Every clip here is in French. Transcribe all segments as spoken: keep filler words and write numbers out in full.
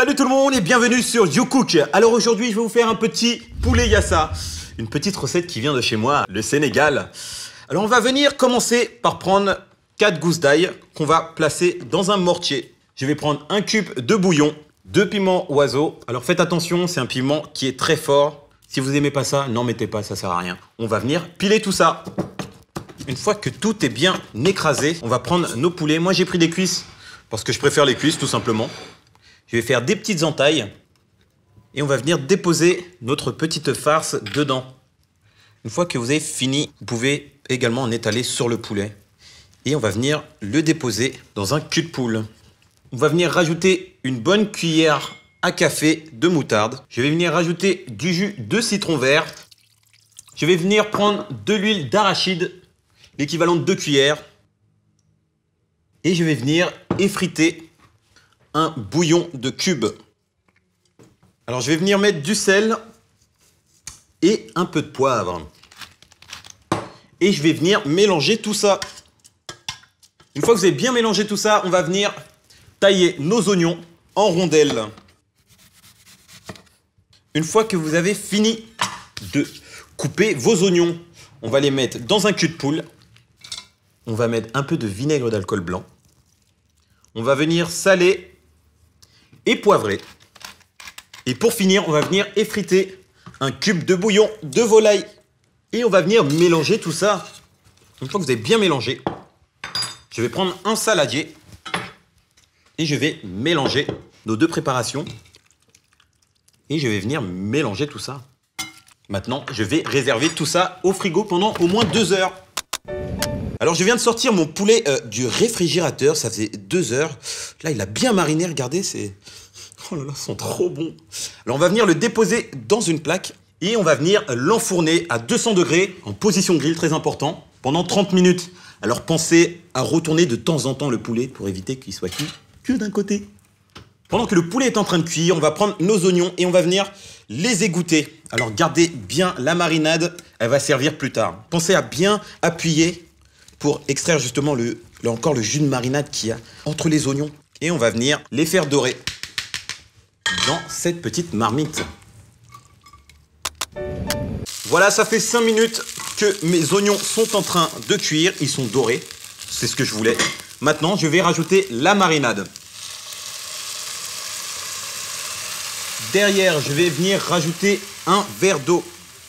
Salut tout le monde et bienvenue sur YouCook. Alors aujourd'hui, je vais vous faire un petit poulet yassa. Une petite recette qui vient de chez moi, le Sénégal. Alors on va venir commencer par prendre quatre gousses d'ail qu'on va placer dans un mortier. Je vais prendre un cube de bouillon, deux piments oiseaux. Alors faites attention, c'est un piment qui est très fort. Si vous n'aimez pas ça, n'en mettez pas, ça sert à rien. On va venir piler tout ça. Une fois que tout est bien écrasé, on va prendre nos poulets. Moi j'ai pris des cuisses parce que je préfère les cuisses tout simplement. Je vais faire des petites entailles et on va venir déposer notre petite farce dedans. Une fois que vous avez fini, vous pouvez également en étaler sur le poulet. Et on va venir le déposer dans un cul de poule. On va venir rajouter une bonne cuillère à café de moutarde. Je vais venir rajouter du jus de citron vert. Je vais venir prendre de l'huile d'arachide, l'équivalent de deux cuillères. Et je vais venir effriter un bouillon de cubes. Alors je vais venir mettre du sel et un peu de poivre. Et je vais venir mélanger tout ça. Une fois que vous avez bien mélangé tout ça, on va venir tailler nos oignons en rondelles. Une fois que vous avez fini de couper vos oignons, on va les mettre dans un cul de poule. On va mettre un peu de vinaigre d'alcool blanc. On va venir saler et poivrer. Et pour finir, on va venir effriter un cube de bouillon de volaille. Et on va venir mélanger tout ça. Une fois que vous avez bien mélangé, je vais prendre un saladier et je vais mélanger nos deux préparations. Et je vais venir mélanger tout ça. Maintenant, je vais réserver tout ça au frigo pendant au moins deux heures. Alors, je viens de sortir mon poulet euh, du réfrigérateur. Ça faisait deux heures. Là, il a bien mariné. Regardez, c'est... Oh là là, ils sont trop bons. Alors, on va venir le déposer dans une plaque et on va venir l'enfourner à deux cents degrés en position grill, très important, pendant trente minutes. Alors, pensez à retourner de temps en temps le poulet pour éviter qu'il soit cuit que d'un côté. Pendant que le poulet est en train de cuire, on va prendre nos oignons et on va venir les égoutter. Alors, gardez bien la marinade. Elle va servir plus tard. Pensez à bien appuyer pour extraire justement le, là encore le jus de marinade qu'il y a entre les oignons. Et on va venir les faire dorer dans cette petite marmite. Voilà, ça fait cinq minutes que mes oignons sont en train de cuire. Ils sont dorés, c'est ce que je voulais. Maintenant, je vais rajouter la marinade. Derrière, je vais venir rajouter un verre d'eau.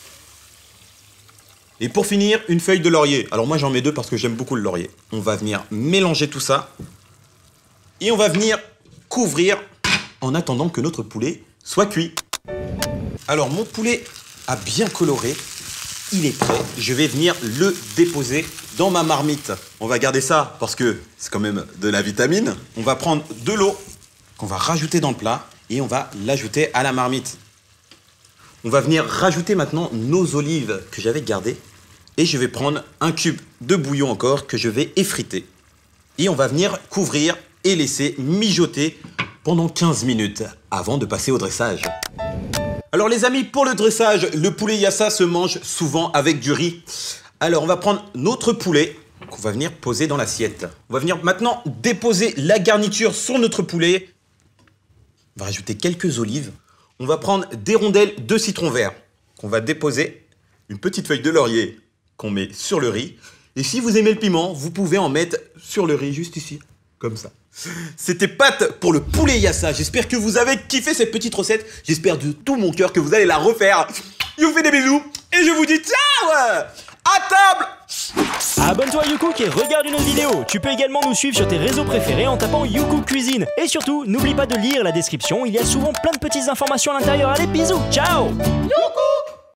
Et pour finir, une feuille de laurier. Alors moi, j'en mets deux parce que j'aime beaucoup le laurier. On va venir mélanger tout ça. Et on va venir couvrir en attendant que notre poulet soit cuit. Alors, mon poulet a bien coloré. Il est prêt. Je vais venir le déposer dans ma marmite. On va garder ça parce que c'est quand même de la vitamine. On va prendre de l'eau qu'on va rajouter dans le plat et on va l'ajouter à la marmite. On va venir rajouter maintenant nos olives que j'avais gardées. Et je vais prendre un cube de bouillon encore que je vais effriter. Et on va venir couvrir et laisser mijoter pendant quinze minutes avant de passer au dressage. Alors les amis, pour le dressage, le poulet yassa se mange souvent avec du riz. Alors on va prendre notre poulet qu'on va venir poser dans l'assiette. On va venir maintenant déposer la garniture sur notre poulet. On va rajouter quelques olives. On va prendre des rondelles de citron vert qu'on va déposer, une petite feuille de laurier qu'on met sur le riz. Et si vous aimez le piment, vous pouvez en mettre sur le riz, juste ici, comme ça. C'était Pat pour le poulet yassa. J'espère que vous avez kiffé cette petite recette. J'espère de tout mon cœur que vous allez la refaire. Je vous fais des bisous et je vous dis ciao à table. Abonne-toi à YouCook et regarde une autre vidéo. Tu peux également nous suivre sur tes réseaux préférés en tapant YouCook Cuisine. Et surtout, n'oublie pas de lire la description, il y a souvent plein de petites informations à l'intérieur. Allez, bisous, ciao. YouCook.